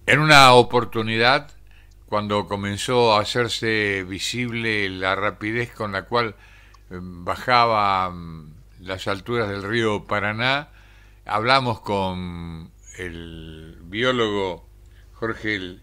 En una oportunidad, cuando comenzó a hacerse visible la rapidez con la cual bajaba las alturas del río Paraná, hablamos con el biólogo Jorge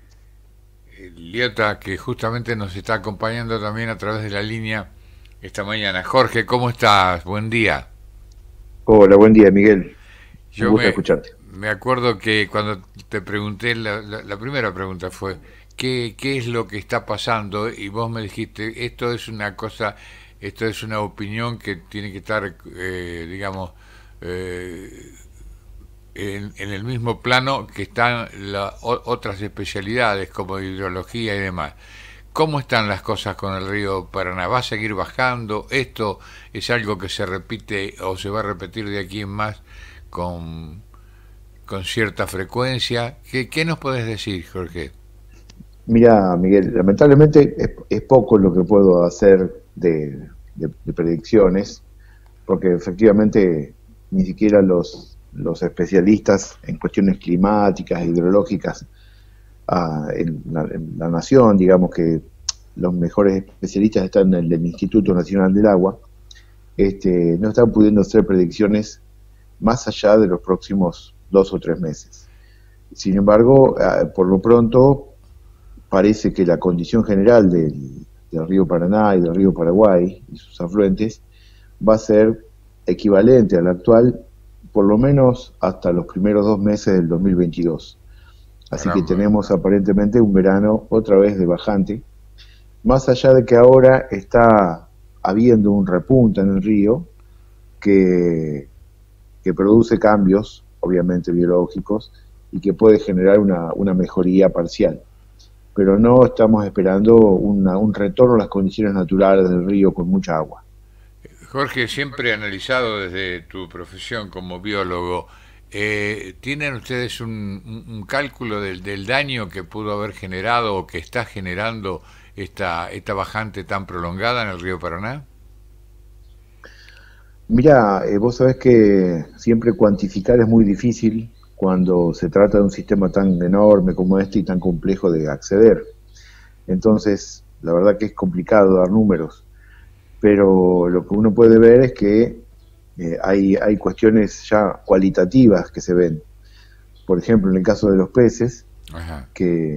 Liota, que justamente nos está acompañando también a través de la línea esta mañana. Jorge, ¿cómo estás? Buen día. Hola, buen día, Miguel. Un Yo gusto me, escucharte. me acuerdo que cuando te pregunté, la primera pregunta fue, ¿qué es lo que está pasando? Y vos me dijiste, esto es una cosa, esto es una opinión que tiene que estar, digamos, eh, en el mismo plano que están otras especialidades como hidrología y demás. ¿Cómo están las cosas con el río Paraná? ¿Va a seguir bajando? ¿Esto es algo que se repite o se va a repetir de aquí en más con cierta frecuencia? ¿Qué nos puedes decir, Jorge? Mira, Miguel, lamentablemente es poco lo que puedo hacer de predicciones, porque efectivamente ni siquiera los especialistas en cuestiones climáticas, hidrológicas, en la nación, digamos que los mejores especialistas están en el Instituto Nacional del Agua, no están pudiendo hacer predicciones más allá de los próximos 2 o 3 meses. Sin embargo, por lo pronto, parece que la condición general del río Paraná y del río Paraguay y sus afluentes va a ser equivalente a la actual, por lo menos hasta los primeros 2 meses del 2022. Así que Caramba. tenemos aparentemente un verano otra vez de bajante, más allá de que ahora está habiendo un repunte en el río que, que produce cambios, obviamente biológicos, y que puede generar una mejoría parcial. Pero no estamos esperando un retorno a las condiciones naturales del río con mucha agua. Jorge, siempre analizado desde tu profesión como biólogo, ¿tienen ustedes un cálculo del daño que pudo haber generado o que está generando esta bajante tan prolongada en el río Paraná? Mira, vos sabés que siempre cuantificar es muy difícil cuando se trata de un sistema tan enorme como este y tan complejo de acceder. Entonces, la verdad que es complicado dar números, pero lo que uno puede ver es que hay cuestiones ya cualitativas que se ven. Por ejemplo, en el caso de los peces, Ajá.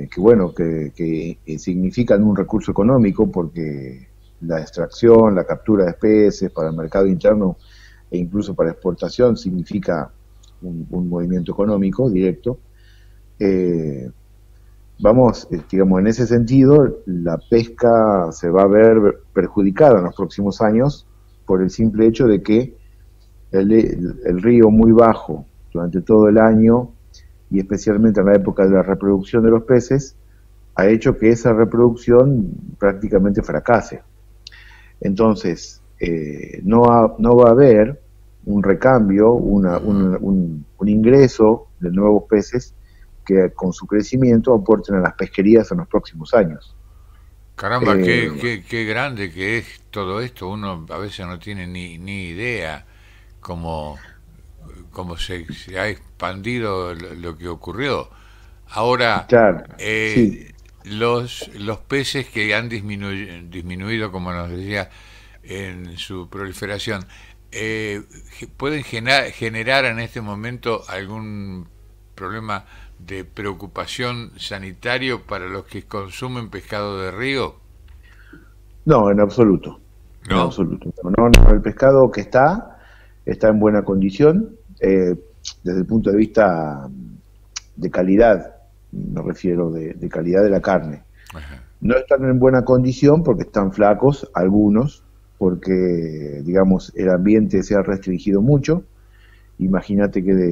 que significan un recurso económico porque la extracción, la captura de peces para el mercado interno e incluso para exportación significa un movimiento económico directo. Eh, digamos, en ese sentido, la pesca se va a ver perjudicada en los próximos años por el simple hecho de que el río muy bajo durante todo el año y especialmente en la época de la reproducción de los peces, ha hecho que esa reproducción prácticamente fracase. Entonces, no va a haber un recambio, Ujú. un ingreso de nuevos peces que con su crecimiento aporten a las pesquerías en los próximos años. Caramba, Eh, qué grande que es todo esto. Uno a veces no tiene ni idea cómo, cómo se ha expandido lo que ocurrió. Ahora, claro, sí, los peces que han disminuido, como nos decía, en su proliferación, ¿pueden generar en este momento algún problema de preocupación sanitario para los que consumen pescado de río? no, en absoluto, en ¿No? absoluto. No, el pescado que está en buena condición, desde el punto de vista de calidad, me refiero de calidad de la carne. Ajá. No están en buena condición porque están flacos, algunos, porque, digamos, el ambiente se ha restringido mucho. Imagínate que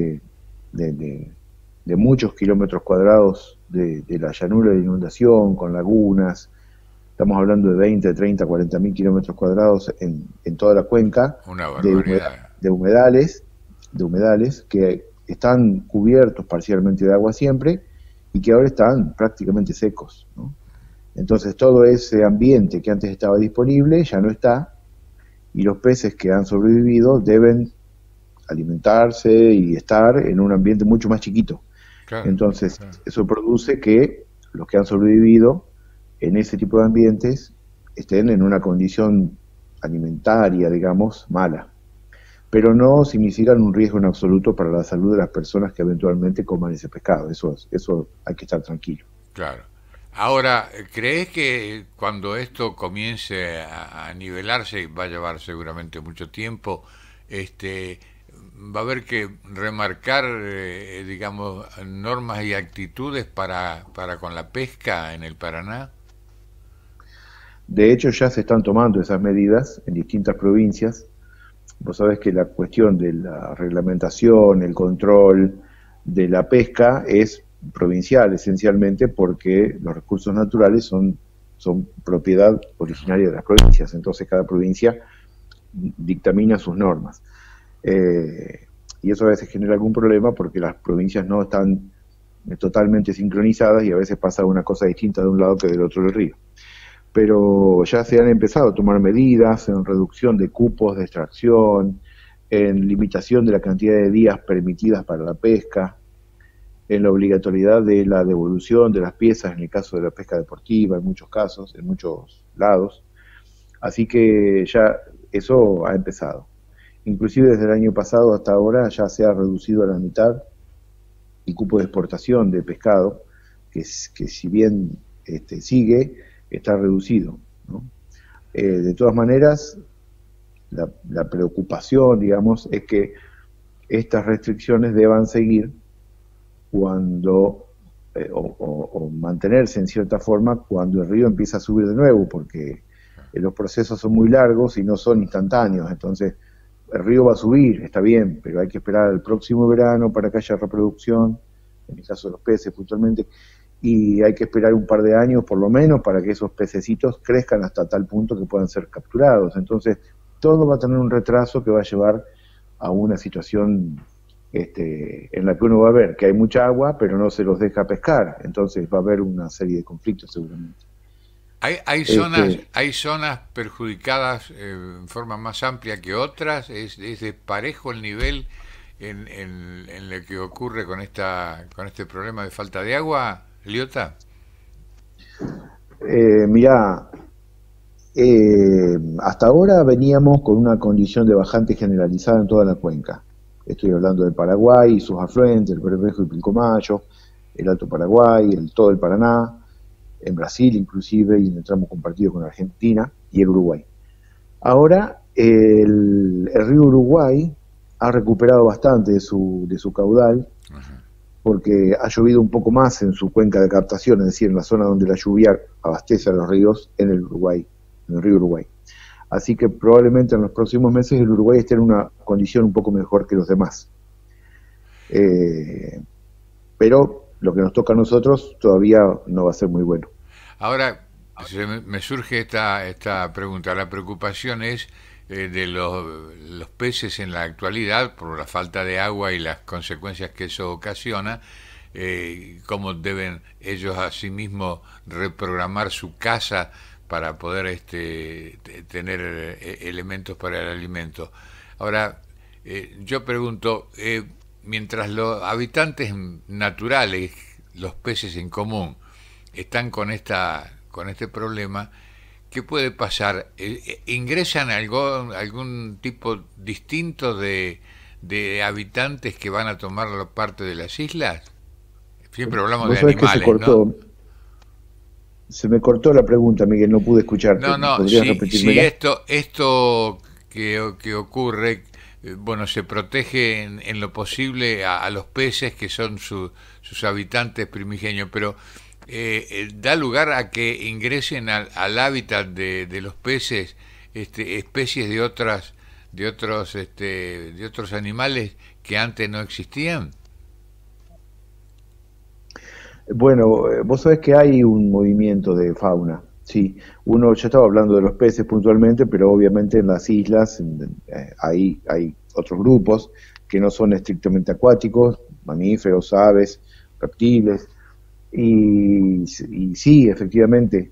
de muchos kilómetros cuadrados de la llanura de inundación, con lagunas, estamos hablando de 20, 30, 40 mil kilómetros cuadrados en toda la cuenca Una de, barbaridad. de humedales, de humedales que están cubiertos parcialmente de agua siempre y que ahora están prácticamente secos, ¿no? Entonces todo ese ambiente que antes estaba disponible ya no está y los peces que han sobrevivido deben alimentarse y estar en un ambiente mucho más chiquito. claro, Entonces, claro. eso produce que los que han sobrevivido en ese tipo de ambientes estén en una condición alimentaria, digamos, mala, pero no significan un riesgo en absoluto para la salud de las personas que eventualmente coman ese pescado. Eso hay que estar tranquilo. Claro. Ahora, ¿crees que cuando esto comience a nivelarse, y va a llevar seguramente mucho tiempo, este, va a haber que remarcar, digamos, normas y actitudes para con la pesca en el Paraná? De hecho, ya se están tomando esas medidas en distintas provincias. Vos sabés que la cuestión de la reglamentación, el control de la pesca es provincial esencialmente porque los recursos naturales son propiedad originaria de las provincias, entonces cada provincia dictamina sus normas. Eh, y eso a veces genera algún problema porque las provincias no están totalmente sincronizadas y a veces pasa una cosa distinta de un lado que del otro del río. Pero ya se han empezado a tomar medidas en reducción de cupos de extracción, en limitación de la cantidad de días permitidas para la pesca, en la obligatoriedad de la devolución de las piezas en el caso de la pesca deportiva, en muchos casos, en muchos lados. Así que ya eso ha empezado. Inclusive desde el año pasado hasta ahora ya se ha reducido a la mitad el cupo de exportación de pescado, que si bien sigue, está reducido, ¿no? De todas maneras, la preocupación, digamos, es que estas restricciones deban seguir cuando, o mantenerse en cierta forma cuando el río empieza a subir de nuevo, porque los procesos son muy largos y no son instantáneos, entonces el río va a subir, está bien, pero hay que esperar al próximo verano para que haya reproducción, en el caso de los peces puntualmente, y hay que esperar un par de años por lo menos para que esos pececitos crezcan hasta tal punto que puedan ser capturados. Entonces, todo va a tener un retraso que va a llevar a una situación en la que uno va a ver que hay mucha agua, pero no se los deja pescar. Entonces va a haber una serie de conflictos seguramente. Este, Hay zonas perjudicadas en forma más amplia que otras. Es de parejo el nivel en lo que ocurre con con este problema de falta de agua, Liota. Mirá, hasta ahora veníamos con una condición de bajante generalizada en toda la cuenca. Estoy hablando del Paraguay y sus afluentes, el Bermejo y Pilcomayo, el Alto Paraguay, todo el Paraná, en Brasil inclusive, y en el tramo compartido con Argentina y el Uruguay. Ahora el río Uruguay ha recuperado bastante de su caudal, Ajá. porque ha llovido un poco más en su cuenca de captación, es decir, en la zona donde la lluvia abastece a los ríos en el Uruguay, en el río Uruguay. Así que probablemente en los próximos meses el Uruguay esté en una condición un poco mejor que los demás. Eh, pero lo que nos toca a nosotros todavía no va a ser muy bueno. Ahora me surge esta pregunta. La preocupación es de los peces en la actualidad por la falta de agua y las consecuencias que eso ocasiona. Cómo deben ellos asimismo reprogramar su casa para poder tener elementos para el alimento. Ahora, yo pregunto, mientras los habitantes naturales, los peces en común, están con este problema, ¿qué puede pasar? ¿Ingresan algún tipo distinto de habitantes que van a tomar la parte de las islas? Siempre hablamos de Vos sabés que animales, ¿no? se me cortó la pregunta, Miguel, no pude escucharte. No, no, ¿Podrías si repetírmela? esto que ocurre, bueno, se protege en lo posible a los peces que son sus habitantes primigenios, pero da lugar a que ingresen al hábitat de los peces especies de otros animales que antes no existían. Bueno, vos sabés que hay un movimiento de fauna, sí. Uno ya estaba hablando de los peces puntualmente, pero obviamente en las islas hay otros grupos que no son estrictamente acuáticos, mamíferos, aves, reptiles, y sí, efectivamente,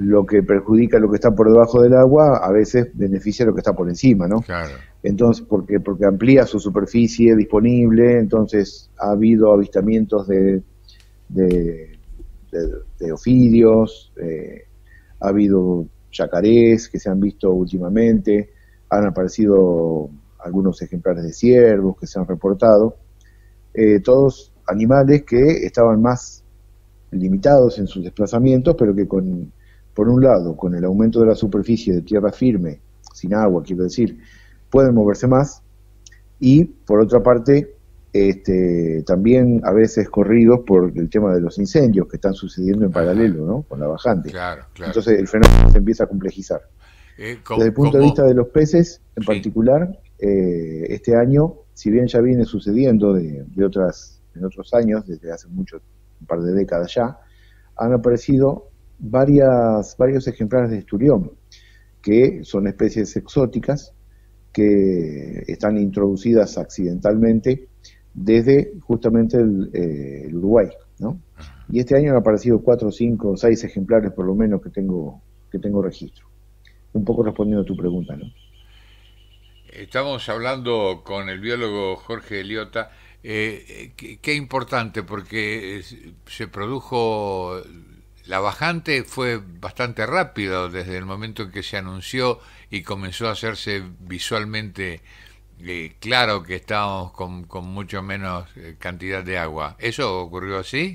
lo que perjudica lo que está por debajo del agua a veces beneficia lo que está por encima, ¿no? Claro. Entonces, porque amplía su superficie disponible, entonces ha habido avistamientos de, de ofidios, ha habido yacarés que se han visto últimamente, han aparecido algunos ejemplares de ciervos que se han reportado, todos animales que estaban más limitados en sus desplazamientos, pero que por un lado, con el aumento de la superficie de tierra firme, sin agua, quiero decir, pueden moverse más, y por otra parte, también a veces corridos por el tema de los incendios que están sucediendo en paralelo, ¿no? Con la bajante. Claro, claro. Entonces el fenómeno se empieza a complejizar. Desde el punto de vista de los peces, en particular, este año, si bien ya viene sucediendo en otros años, desde hace un par de décadas ya, han aparecido varios ejemplares de esturión, que son especies exóticas que están introducidas accidentalmente desde justamente el Uruguay, ¿no? Y este año han aparecido 4, 5, 6 ejemplares por lo menos que tengo registro. Un poco respondiendo a tu pregunta, ¿no? Estamos hablando con el biólogo Jorge Eliota. Qué importante, porque se produjo la bajante, fue bastante rápido desde el momento en que se anunció y comenzó a hacerse visualmente claro que estábamos con mucho menos cantidad de agua. ¿Eso ocurrió así?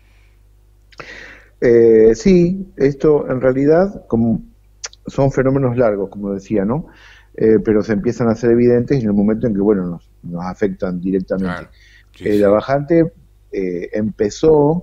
Sí, esto en realidad son fenómenos largos, como decía, ¿no? Pero se empiezan a hacer evidentes en el momento en que, bueno, nos afectan directamente. Claro. Sí, La bajante empezó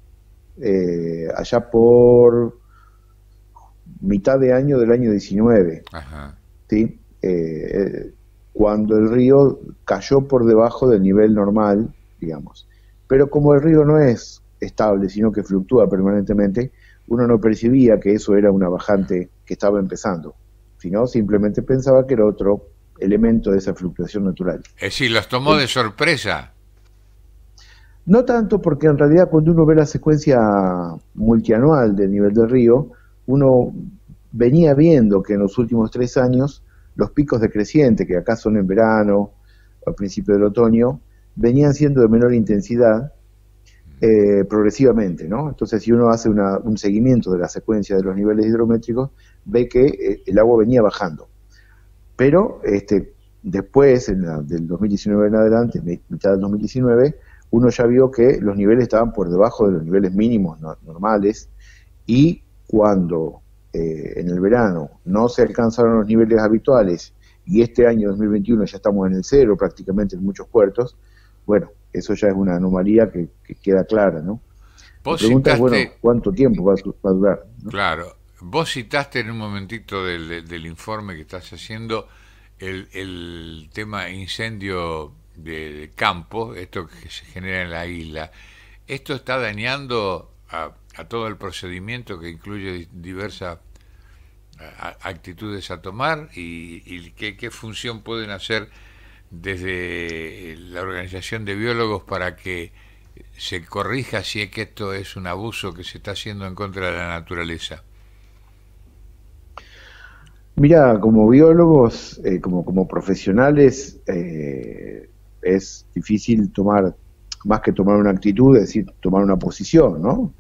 allá por mitad de año del año 19, Ajá. ¿sí? Cuando el río cayó por debajo del nivel normal, digamos. Pero como el río no es estable, sino que fluctúa permanentemente, uno no percibía que eso era una bajante que estaba empezando, sino simplemente pensaba que era otro elemento de esa fluctuación natural. Es decir, los tomó de sorpresa. No tanto, porque en realidad cuando uno ve la secuencia multianual del nivel del río, uno venía viendo que en los últimos 3 años los picos decrecientes, que acá son en verano, al principio del otoño, venían siendo de menor intensidad progresivamente, ¿no? Entonces, si uno hace un seguimiento de la secuencia de los niveles hidrométricos, ve que el agua venía bajando. Pero después, del 2019 en adelante, mitad del 2019, uno ya vio que los niveles estaban por debajo de los niveles mínimos normales, y cuando en el verano no se alcanzaron los niveles habituales, y este año 2021 ya estamos en el cero prácticamente en muchos puertos, bueno, eso ya es una anomalía que queda clara, ¿no? La pregunta es, bueno, ¿cuánto tiempo va a durar, ¿no? Claro, vos citaste en un momentito del informe que estás haciendo el tema incendio de campo, esto que se genera en la isla. ¿Esto está dañando a todo el procedimiento, que incluye diversas actitudes a tomar, y qué función pueden hacer desde la Organización de Biólogos para que se corrija si es que esto es un abuso que se está haciendo en contra de la naturaleza? Mira, como biólogos, como profesionales, es difícil tomar, más que tomar una actitud, es decir, tomar una posición, ¿no?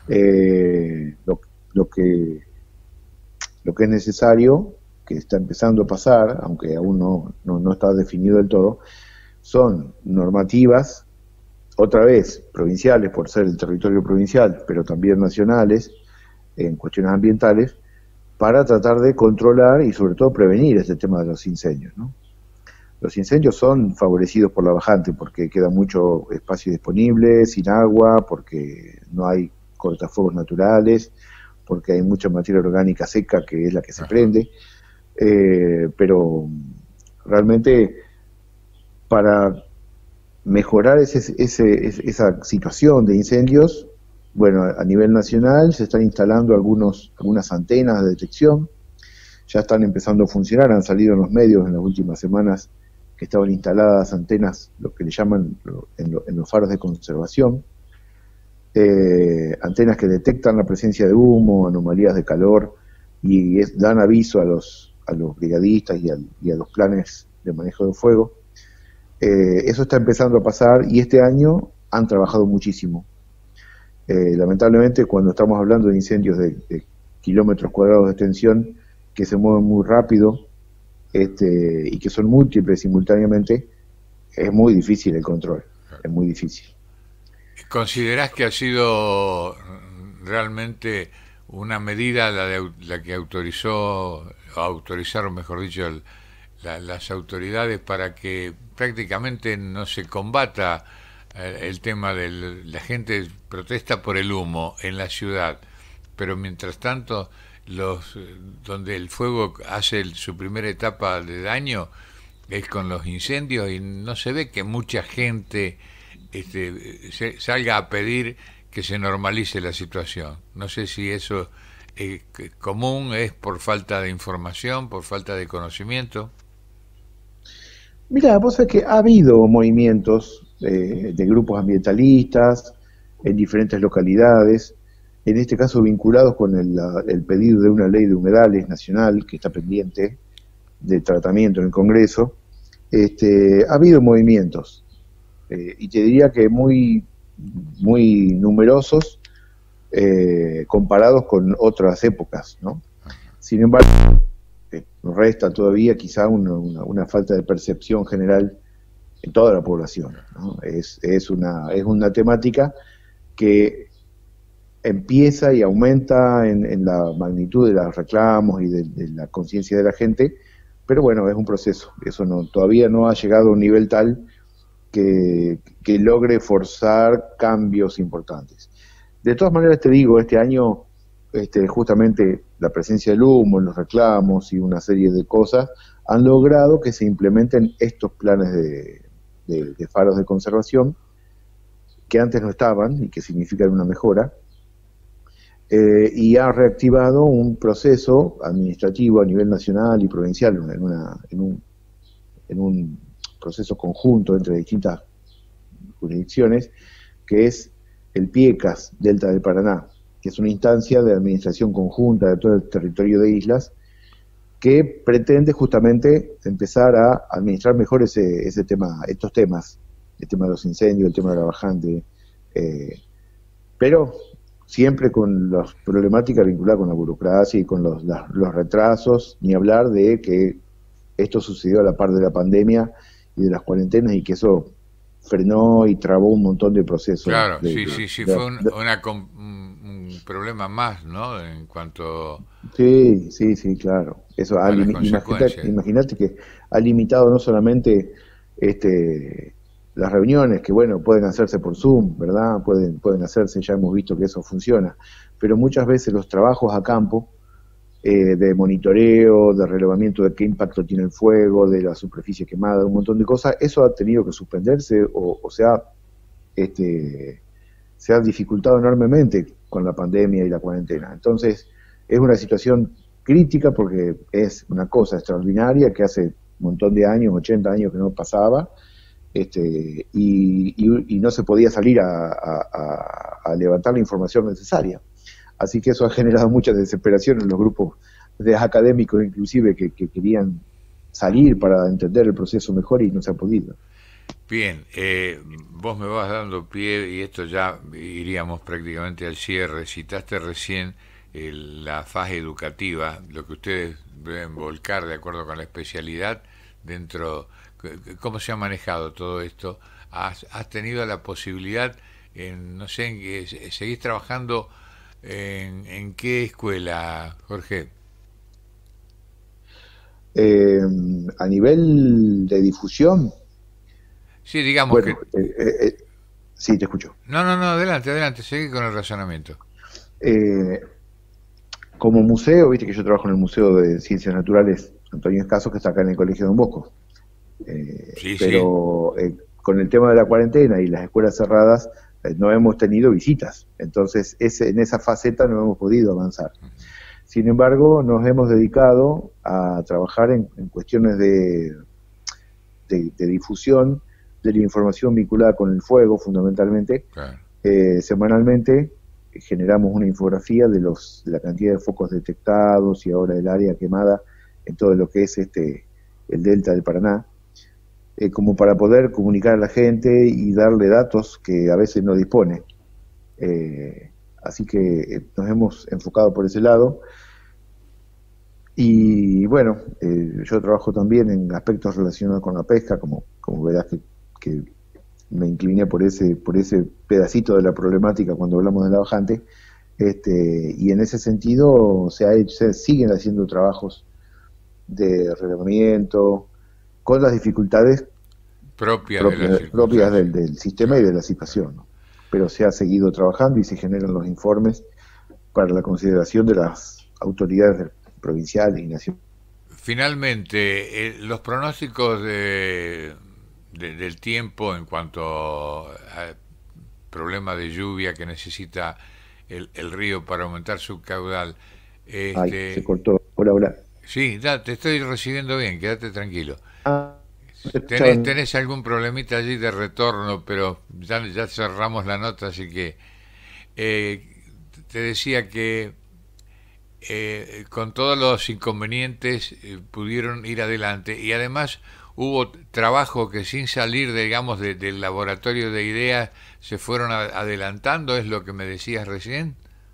Lo que es necesario, que está empezando a pasar, aunque aún no está definido del todo, son normativas, otra vez provinciales por ser el territorio provincial, pero también nacionales, en cuestiones ambientales, para tratar de controlar y sobre todo prevenir este tema de los incendios, ¿no? Los incendios son favorecidos por la bajante porque queda mucho espacio disponible, sin agua, porque no hay cortafuegos naturales, porque hay mucha materia orgánica seca que es la que se prende, pero realmente para mejorar esa situación de incendios, bueno, a nivel nacional se están instalando algunas antenas de detección, ya están empezando a funcionar, han salido en los medios en las últimas semanas que estaban instaladas antenas, lo que le llaman en los faros de conservación, antenas que detectan la presencia de humo, anomalías de calor, y dan aviso a los brigadistas y a los planes de manejo de fuego. Eso está empezando a pasar y este año han trabajado muchísimo. Lamentablemente, cuando estamos hablando de incendios de kilómetros cuadrados de extensión que se mueven muy rápido y que son múltiples simultáneamente, es muy difícil el control, es muy difícil. ¿Considerás que ha sido realmente una medida la que autorizaron, mejor dicho, las autoridades para que prácticamente no se combata el tema de la gente protesta por el humo en la ciudad, pero mientras tanto donde el fuego hace su primera etapa de daño es con los incendios y no se ve que mucha gente salga a pedir que se normalice la situación? No sé si eso es común, es por falta de información, por falta de conocimiento. Mira, vos sabés que ha habido movimientos de grupos ambientalistas en diferentes localidades, en este caso vinculados con el pedido de una ley de humedales nacional que está pendiente de tratamiento en el Congreso. Ha habido movimientos, y te diría que muy numerosos comparados con otras épocas, ¿no? Sin embargo, nos resta todavía quizá una falta de percepción general en toda la población, ¿no? Es una temática que empieza y aumenta en la magnitud de los reclamos y de la conciencia de la gente, pero bueno, es un proceso, eso todavía no ha llegado a un nivel tal que logre forzar cambios importantes. De todas maneras te digo, este año justamente la presencia del humo, los reclamos y una serie de cosas han logrado que se implementen estos planes de faros de conservación que antes no estaban y que significan una mejora, y ha reactivado un proceso administrativo a nivel nacional y provincial en un proceso conjunto entre distintas jurisdicciones, que es el PIECAS Delta del Paraná, que es una instancia de administración conjunta de todo el territorio de islas, que pretende justamente empezar a administrar mejor ese tema, estos temas, el tema de los incendios, el tema de la bajante, pero siempre con las problemáticas vinculadas con la burocracia y con los retrasos, ni hablar de que esto sucedió a la par de la pandemia y de las cuarentenas y que eso frenó y trabó un montón de procesos. Claro, sí, fue un problema más, ¿no? En cuanto... Sí, claro. Eso imagínate que ha limitado no solamente las reuniones, que bueno, pueden hacerse por Zoom, ¿verdad? Pueden hacerse, ya hemos visto que eso funciona, pero muchas veces los trabajos a campo, de monitoreo, de relevamiento de qué impacto tiene el fuego, de la superficie quemada, un montón de cosas, eso ha tenido que suspenderse o se ha dificultado enormemente con la pandemia y la cuarentena. Entonces, es una situación crítica porque es una cosa extraordinaria que hace un montón de años, 80 años que no pasaba, y no se podía salir a levantar la información necesaria. Así que eso ha generado mucha desesperación en los grupos de académicos, inclusive, que querían salir para entender el proceso mejor y no se ha podido. Bien, vos me vas dando pie y esto ya iríamos prácticamente al cierre. Citaste recién la fase educativa, lo que ustedes deben volcar de acuerdo con la especialidad dentro. ¿Cómo se ha manejado todo esto? ¿Has tenido la posibilidad, no sé, en que seguís trabajando en qué escuela, Jorge? A nivel de difusión. Sí, digamos bueno, que... sí, te escucho. No, adelante, seguí con el razonamiento. Como museo, viste que yo trabajo en el Museo de Ciencias Naturales Antonio Escaso, que está acá en el Colegio Don Bosco. Pero con el tema de la cuarentena y las escuelas cerradas, no hemos tenido visitas, entonces en esa faceta no hemos podido avanzar. Sin embargo, nos hemos dedicado a trabajar en cuestiones de difusión de la información vinculada con el fuego, fundamentalmente, claro, semanalmente generamos una infografía de la cantidad de focos detectados y ahora el área quemada en todo lo que es el delta del Paraná, como para poder comunicar a la gente y darle datos que a veces no dispone. Así que nos hemos enfocado por ese lado. Y bueno, yo trabajo también en aspectos relacionados con la pesca, como verás que me incliné por ese pedacito de la problemática cuando hablamos de la bajante, y en ese sentido se siguen haciendo trabajos de relevamiento con las dificultades propias del sistema, claro, y de la situación, ¿no? Pero se ha seguido trabajando y se generan los informes para la consideración de las autoridades provinciales y nacionales. Finalmente, los pronósticos del tiempo en cuanto a problema de lluvia que necesita el río para aumentar su caudal. Ay, se cortó. Hola. Sí, te estoy recibiendo bien, quédate tranquilo. Tenés tenés algún problemita allí de retorno, pero ya cerramos la nota, así que te decía que con todos los inconvenientes pudieron ir adelante, y además hubo trabajo que sin salir, digamos, del laboratorio de ideas se fueron adelantando, ¿es lo que me decías recién?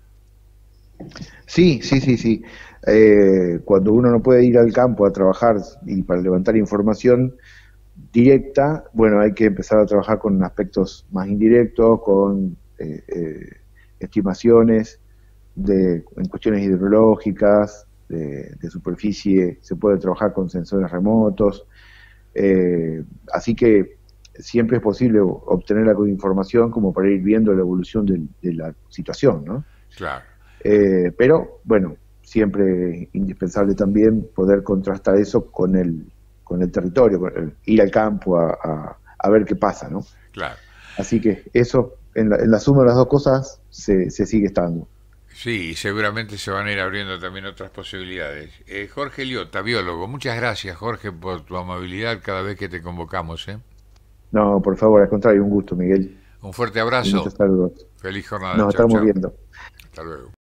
Sí. Cuando uno no puede ir al campo a trabajar y para levantar información directa, bueno, hay que empezar a trabajar con aspectos más indirectos, con estimaciones en cuestiones hidrológicas, de superficie, se puede trabajar con sensores remotos, así que siempre es posible obtener algo de información como para ir viendo la evolución de la situación, ¿no? Claro. Pero, bueno, siempre indispensable también poder contrastar eso con el territorio, ir al campo a ver qué pasa, ¿no? Claro. Así que eso, en la suma de las dos cosas, se sigue estando. Sí, y seguramente se van a ir abriendo también otras posibilidades. Jorge Liota, biólogo, muchas gracias, Jorge, por tu amabilidad cada vez que te convocamos. No, por favor, al contrario, un gusto, Miguel. Un fuerte Y abrazo. muchos saludos. Feliz jornada. Nos Chau, estamos chau. viendo. Hasta luego.